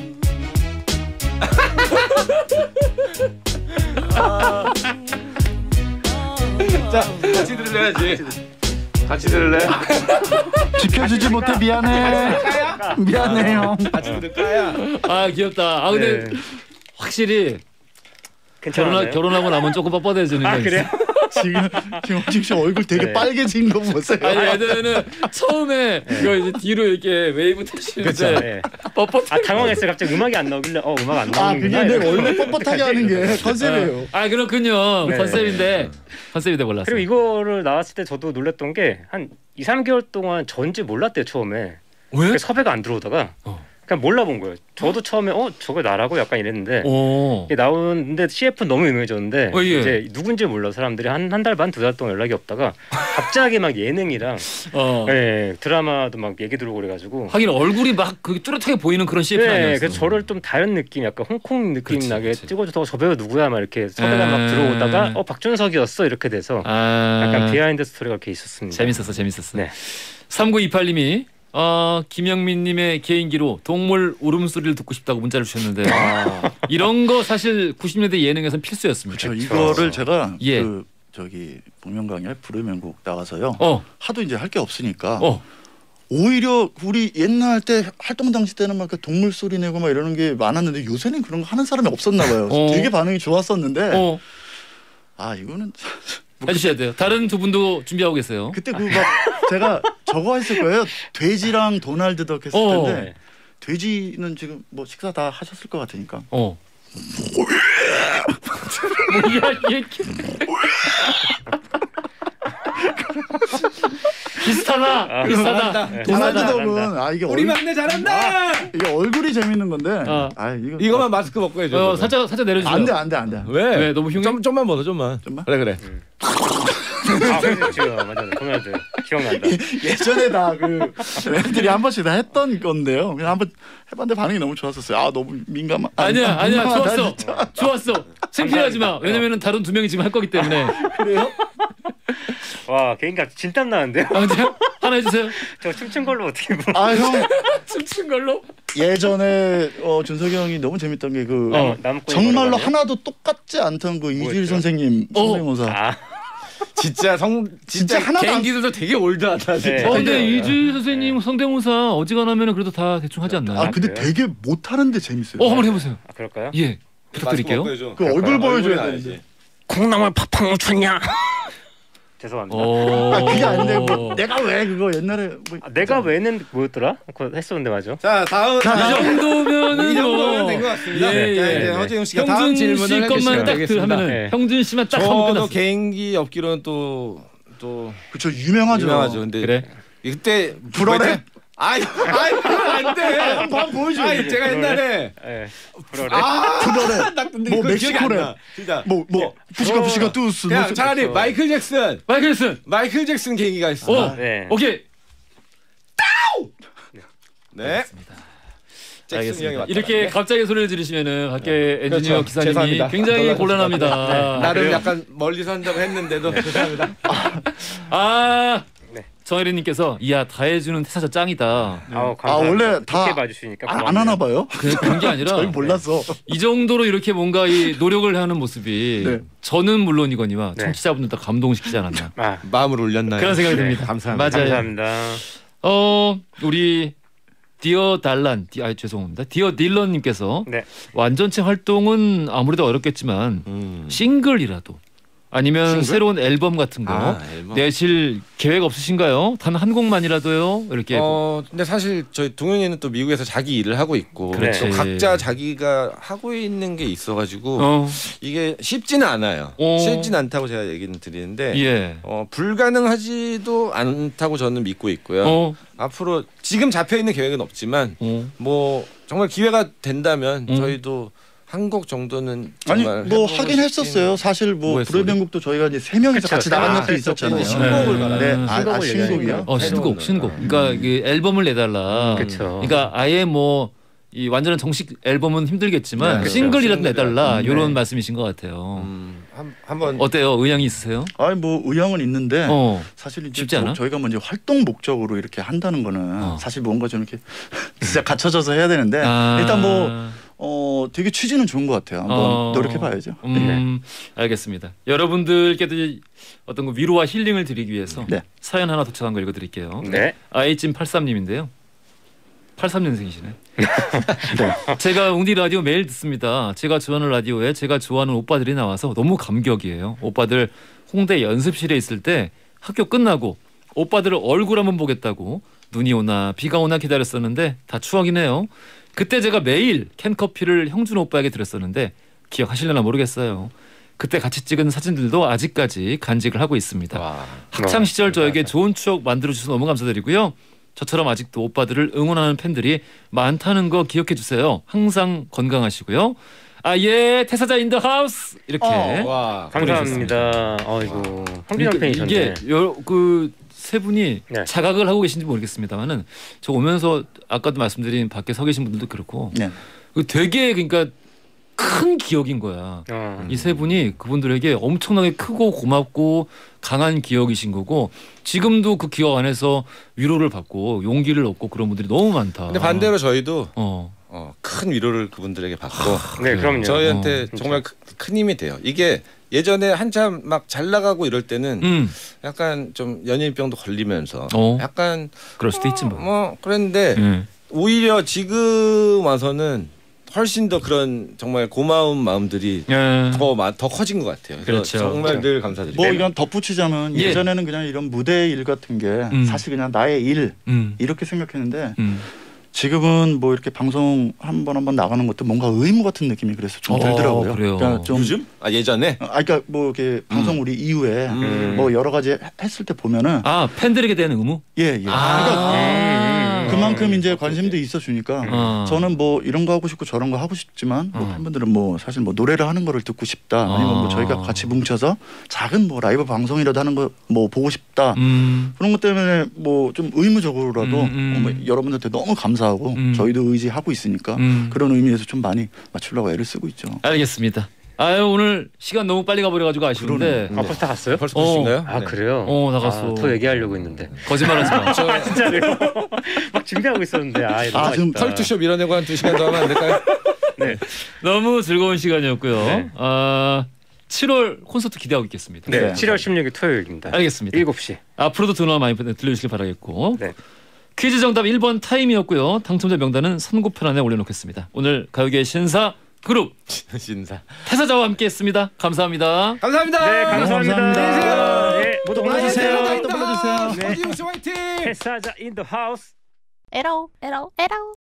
자, 같이 들으려야지. 같이 들을래? 지켜주지 못해 미안해. 미안해요. 같이 들을까야? 아 귀엽다. 근데 확실히 결혼하고 나면 조금 뻣뻣해지는 거 그래요? 지금 허중 씨 얼굴 되게 빨개진 거 보세요. 아니 예전에는 처음에 이거 이제 뒤로 이렇게 웨이브 타시는데 뻣뻣. 당황했어요. 갑자기 음악이 안 나오길래 음악 안 나오는구나. 그게 내 원래 뻣뻣하게 하는 게 컨셉이에요. 그렇군요. 컨셉인데 몰랐어요. 그리고 이거를 나왔을 때 저도 놀랐던 게 한 2, 3개월 동안 전지 몰랐대요 처음에. 왜? 섭외가 안 들어오다가 그냥 몰라본 거예요. 저도 처음에 저거 나라고 약간 이랬는데 이게 나오는데 CF는 너무 유명해졌는데 이제 누군지 몰라 사람들이 한 달 반, 2달 동안 연락이 없다가 갑자기 막 예능이랑 드라마도 막 얘기 들어오고 그래가지고 하긴 얼굴이 막 그 뚜렷하게 보이는 그런 CF 아니었어요. 그래서 저를 좀 다른 느낌, 약간 홍콩 느낌 나게 찍어줘서 저 배우 누구야 막 이렇게 섭외가 막 들어오다가 박준석이었어 이렇게 돼서 약간 비하인드 스토리가 이렇게 있었습니다. 재밌었어. 네. 3928님이 김영민님의 개인기로 동물 울음소리를 듣고 싶다고 문자를 주셨는데 이런 거 사실 90년대 예능에서는 필수였습니다. 그렇죠. 이거를 제가 저기 복면가왕에 부르면곡 나와서요. 하도 이제 할 게 없으니까 오히려 우리 옛날 때 활동 당시 때는 막 동물 소리 내고 막 이러는 게 많았는데 요새는 그런 거 하는 사람이 없었나 봐요. 되게 반응이 좋았었는데 이거는 해주셔야 돼요. 다른 두 분도 준비하고 계세요. 그때 그 막 제가 저거 했을 거예요. 돼지랑 도날드 덕 했을 텐데 돼지는 지금 뭐 식사 다 하셨을 것 같으니까. 뭐야 이게 비슷하다. 도날드 덕은 이게 우리 막내 잘한다. 이게 얼굴이 재밌는 건데. 이거만 마스크 벗고 해줘. 살짝 내려주세요. 안 돼. 왜 너무 흉해? 좀만 벗어 좀만. 그래. 맞아. 도날드 기억난다. 예전에 다 그 애들이 한 번씩 다 했던 건데요. 그냥 한번 해봤는데 반응이 너무 좋았었어요. 너무 민감한. 아니야. 좋았어. 창피하지 마. 왜냐면은 다른 두 명이 지금 할 거기 때문에. 그래요? 와 개인기 진땀 나는데요. 하나 해주세요. 저 춤춘 걸로 어떻게 형 춤춘 걸로? 예전에 준석이 형이 너무 재밌던 게 그 정말로 하나도 똑같지 않던 그 이주일 선생님 성대모사. 진짜 하나도 개인기들도 되게 올드하다. 근데 이주일 선생님 성대모사 어지간하면은 그래도 다 대충 하지 않나요? 근데 되게 못하는데 재밌어요. 한번 해보세요. 그럴까요? 예, 부탁드릴게요. 그 얼굴 보여줘야 되는데. 콩나물 팍팍 묻혔냐? 죄송합니다. 그게 아닌데 내가 왜 그거 옛날에 내가 왜는 뭐였더라? 그거 했었는데 맞아. 자 다음 이 정도면은 된 것 같습니다. 이제 허재용 씨가 다음 형준 씨 질문을 것만 딱 하면은 형준 씨만 딱 하면 끝났어. 저도 개인기 없기로는 또 그쵸 유명하죠. 근데 그래? 그때 불어래? 안 돼. 한번 보여줘. 제가 옛날에 불어래. 뭐 멕시코래. 진짜 뭐 부시가 뚜스. 그냥 차라리 마이클 잭슨 개인기가 있어. 오케이. 네. 알겠습니다. 이렇게 갑자기 소리를 지르시면은 밖에 엔지니어 기사님이 굉장히 곤란합니다. 나름 약간 멀리서 한다고 했는데도 죄송합니다. 정혜린님께서 이야 다 해주는 태사자 짱이다. 원래 다 봐주시니까 안 하나 봐요? 그런 게 아니라 저희 몰랐어. 이 정도로 이렇게 뭔가 이 노력을 하는 모습이 저는 물론이거니와 청취자분들도 감동시키지 않았나. 마음을 울렸나요? 그런 생각이 듭니다. 감사합니다. 맞아요. 감사합니다. 우리 디어 달란, 죄송합니다. 디어 딜런님께서 완전체 활동은 아무래도 어렵겠지만 싱글이라도 아니면 싱글? 새로운 앨범 같은 거 앨범. 내실 계획 없으신가요? 단 한 곡만이라도요? 이렇게. 근데 사실 저희 동현이는 또 미국에서 자기 일을 하고 있고 그렇지. 또 각자 자기가 하고 있는 게 있어가지고 이게 쉽지는 않아요. 쉽지는 않다고 제가 얘기는 드리는데 예. 불가능하지도 않다고 저는 믿고 있고요. 앞으로 지금 잡혀 있는 계획은 없지만 뭐 정말 기회가 된다면 저희도 한 곡 정도는 아니 정말 뭐 하긴 했었어요. 사실 뭐 불의 명곡도 저희가 이제 3명이서 같이 나간 적도 있었잖아요. 신곡을 말하는 신곡이요? 신곡. 그러니까 그 앨범을 내달라. 그렇죠. 그러니까 아예 뭐 이 완전한 정식 앨범은 힘들겠지만 싱글이라도 내달라 이런 말씀이신 것 같아요. 한번 어때요? 의향이 있으세요? 아니 뭐 의향은 있는데 사실 이제 쉽지 않아? 저희가 뭐 이제 활동 목적으로 이렇게 한다는 거는 사실 뭔가 좀 이렇게 진짜 갖춰져서 해야 되는데 일단 뭐 되게 취지는 좋은 것 같아요. 한번 노력해봐야죠. 알겠습니다. 여러분들께도 어떤 거 위로와 힐링을 드리기 위해서 네. 사연 하나 도착한 거 읽어드릴게요. 네. 아이찜83님인데요. 83년생이시네. 네. 제가 웅디 라디오 매일 듣습니다. 제가 좋아하는 라디오에 제가 좋아하는 오빠들이 나와서 너무 감격이에요. 오빠들 홍대 연습실에 있을 때 학교 끝나고 오빠들을 얼굴 한번 보겠다고 눈이 오나 비가 오나 기다렸었는데 다 추억이네요. 그때 제가 매일 캔커피를 형준 오빠에게 드렸었는데 기억하실려나 모르겠어요. 그때 같이 찍은 사진들도 아직까지 간직을 하고 있습니다. 학창 시절 저에게 좋은 추억 만들어주셔서 너무 감사드리고요. 저처럼 아직도 오빠들을 응원하는 팬들이 많다는 거 기억해 주세요. 항상 건강하시고요. 예, 태사자 인더 하우스 이렇게. 와, 감사합니다. 아이고, 황진영 팬이셨네. 이게 그 세 분이 자각을 하고 계신지 모르겠습니다만은 저 오면서 아까도 말씀드린 밖에 서 계신 분들도 그렇고 되게 그러니까 큰 기억인 거야. 이 세 분이 그분들에게 엄청나게 크고 고맙고 강한 기억이신 거고 지금도 그 기억 안에서 위로를 받고 용기를 얻고 그런 분들이 너무 많다. 근데 반대로 저희도 큰 위로를 그분들에게 받고 네, 그럼요. 저희한테 정말 큰 힘이 돼요. 이게 예전에 한참 막 잘 나가고 이럴 때는 약간 좀 연예인병도 걸리면서 약간 그럴 수도 있지 뭐. 그랬는데 오히려 지금 와서는 훨씬 더 그런 정말 고마운 마음들이 더 커진 것 같아요. 그렇죠. 정말 늘 감사드립니다. 뭐 이건 덧붙이자면 예전에는 그냥 이런 무대 일 같은 게 사실 그냥 나의 일 이렇게 생각했는데 지금은 뭐 이렇게 방송 한 번 나가는 것도 뭔가 의무 같은 느낌이 그래서 좀 들더라고요. 그래요. 그러니까 좀 요즘? 예전에? 그러니까 뭐 이렇게 방송 우리 이후에 뭐 여러 가지 했을 때 보면은 팬들에게 대한 의무? 예. 그러니까 그만큼 이제 관심도 있어주니까 저는 뭐 이런 거 하고 싶고 저런 거 하고 싶지만 뭐 팬분들은 뭐 사실 뭐 노래를 하는 거를 듣고 싶다 아니면 뭐 저희가 같이 뭉쳐서 작은 뭐 라이브 방송이라도 하는 거 뭐 보고 싶다 그런 것 때문에 뭐 좀 의무적으로라도 뭐 여러분들한테 너무 감사하고 저희도 의지하고 있으니까 그런 의미에서 좀 많이 맞추려고 애를 쓰고 있죠. 알겠습니다. 오늘 시간 너무 빨리 가버려가지고 아쉬운데. 벌써 다 갔어요? 벌써 끝인가요? 그래요? 나갔어. 더 얘기하려고 했는데. 거짓말하지 마. 진짜로요? 막 준비하고 있었는데. 지금 털투쇼 밀어내고 한 2시간 더 하면 안 될까요? 네. 너무 즐거운 시간이었고요. 네. 7월 콘서트 기대하고 있겠습니다. 네. 7월 16일 토요일입니다. 알겠습니다. 7시. 앞으로도 드라마 많이 들려주시길 바라겠고. 네. 퀴즈 정답 1번 타임이었고요. 당첨자 명단은 선고편안에 올려놓겠습니다. 오늘 가요계 신사 그룹 신사 태사자와 함께했습니다. 감사합니다. 감사합니다. 네, 감사합니다. 네, 모두 불러주세요. 또 불러주세요. 네. 화이팅! 태사자 인 더 하우스. 에러.